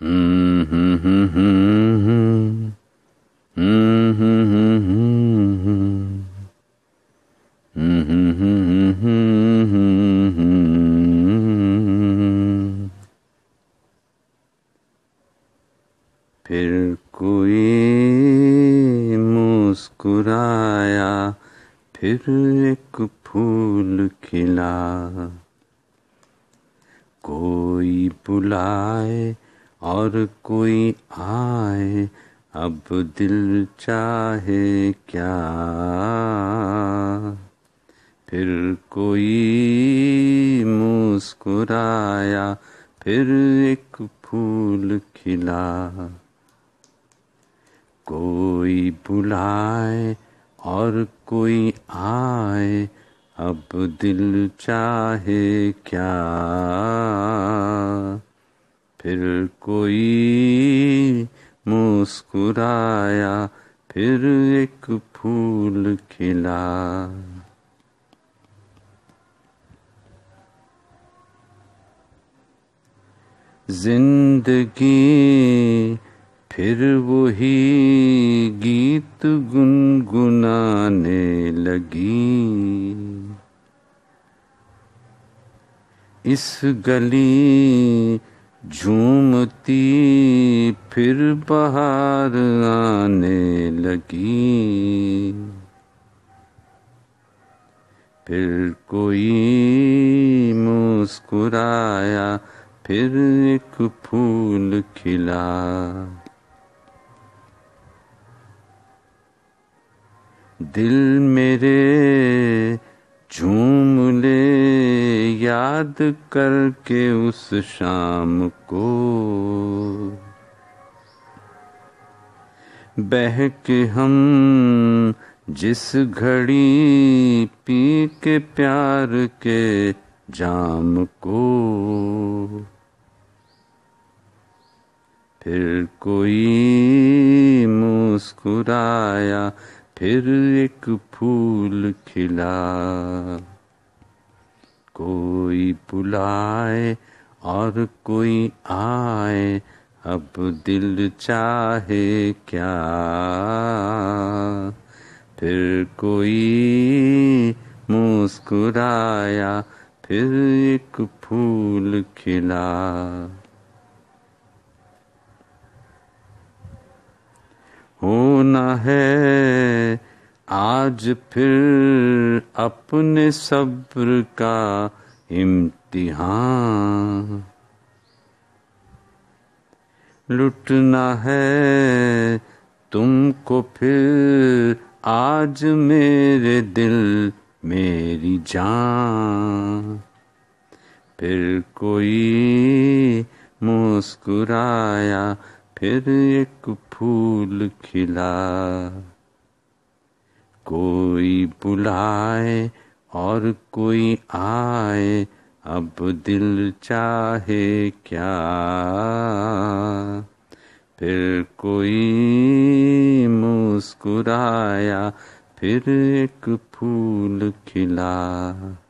फिर कोई मुस्कुराया, फिर एक फूल खिला। कोई बुलाए और कोई आए, अब दिल चाहे क्या। फिर कोई मुस्कुराया, फिर एक फूल खिला। कोई बुलाए और कोई आए, अब दिल चाहे क्या। फिर कोई मुस्कुराया, फिर एक फूल खिला। जिंदगी फिर वही गीत गुनगुनाने लगी। इस गली झूमती फिर बहार आने लगी। फिर कोई मुस्कुराया, फिर एक फूल खिला। दिल मेरे झूम ले याद करके उस शाम को। बहके हम जिस घड़ी पी के प्यार के जाम को। फिर कोई मुस्कुराया, फिर एक फूल खिला। कोई बुलाए और कोई आए, अब दिल चाहे क्या। फिर कोई मुस्कुराया, फिर एक फूल खिला। होना है आज फिर अपने सब्र का इम्तिहान। लुटना है तुमको फिर आज मेरे दिल मेरी जान। फिर कोई मुस्कुराया, फिर एक फूल खिला। कोई बुलाए और कोई आए, अब दिल चाहे क्या। फिर कोई मुस्कुराया, फिर एक फूल खिला।